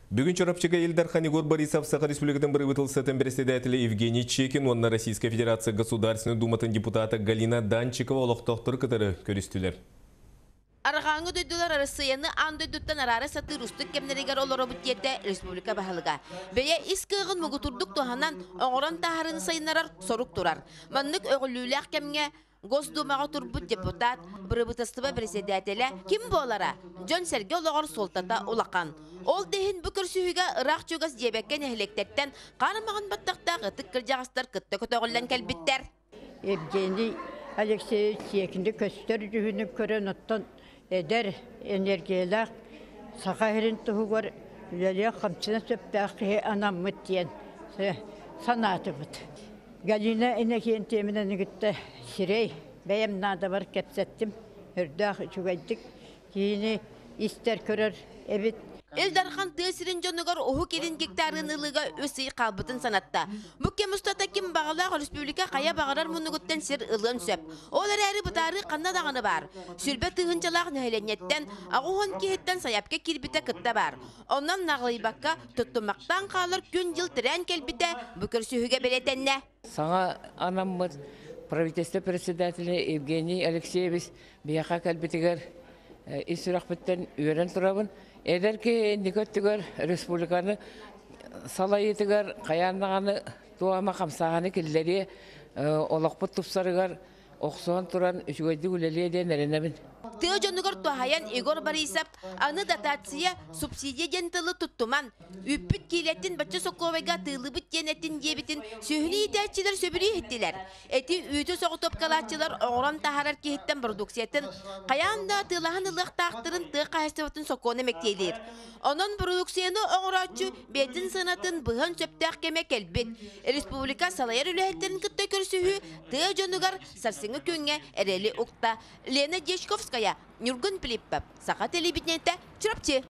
Бүгін чорапчыга Эльдар Егор Борисов Саха Республикатын бұрыбытылсатын председателі Евгений Чекин, онна Российская Федерация Государственной Думатын депутаты Галина Данчикова олықтоқтыр кытары көрістілер. Арғаңы дөйділер арысыяны андойдуттан арары саты рустық кемнерегер олары бұттетті республика бағылыға. Бәйе искығын мұғытурдық туғанан оңыран тағарын сайынарар сорук тұрар. Маннык өғілілік кемге Госдумаға турбут депутат, бұрыбытыстыбы председателі кім болара? Жон Сәрге олығыр солтата олақан. Ол дехін бүкір сүйіге ұрақ чөгіз дебеккен әхілектеттен қарымағын баттақта ғытық кіржағыстар күтті көтоғылдан кәлбіттер. Евгений Алексеевич екінді көстер жүхіні көрін ұттан әдер энергиялақ сақа әрін тұғығыр үлелі қамчына сөптәқі анаммыт дейін санаты бұд. Галина энекейін темінен үгітті сирей бәйім нада бар кәпсеттім. Үрдәқ жүгайдік кейіні істер көрір әбіт. Эльдархан тесирин жонугар оху келин гектарын ылыга өсүй қалбытын санатта. Бүкке мұстата кем бағалақ республика қая бағарар мұнығыттен сир ылын сөп. Олар әрі бұтары қанна дағаны бар. Сүрбе тығынчалақ нәйленеттен, ағуған кейттен саяпке кирбіте кытта бар. Оннан нағылайбаққа тұттымақтан қалыр күн жыл тірән келбіте бүкір сүйіге беретенне. Саңа анаммыз правительство председателі Евгений Алексеевич бияқа кәлбітігер исүрақ біттен үйерен тұрабын. Эдер ки никөттүгөр республиканы салайытыгар каяннаганы туама камсаганы киллери олокпут тупсарыгар оксон туран үчүгөйдү үлелие ден эренебин. Тыа жонугар туахаян Егор Борисов аны дотация субсидия жентылы туттуман. Үппүт килеттин бачча соковайга тылыбыт женеттин дебитин сөһүлі итәчилер сөбүрі хеттилер. Эти үйті соғытып калатчылар оғрам тахарар кехеттен продукциятын қаянда тылахан ылық тақтырын тыа қайыстыбытын соконы мектейлер. Онын продукцияны оғрачу бетін сынатын бұғын сөптәқ кеме келбет. Республика салайыр үләхеттерін күтті көрсіхі тыа жонугар сарсыңы көнге әрелі ұқта. Лена Дешковская, Нюргун Плиппап, Саха телебитнетті, Чурапчы.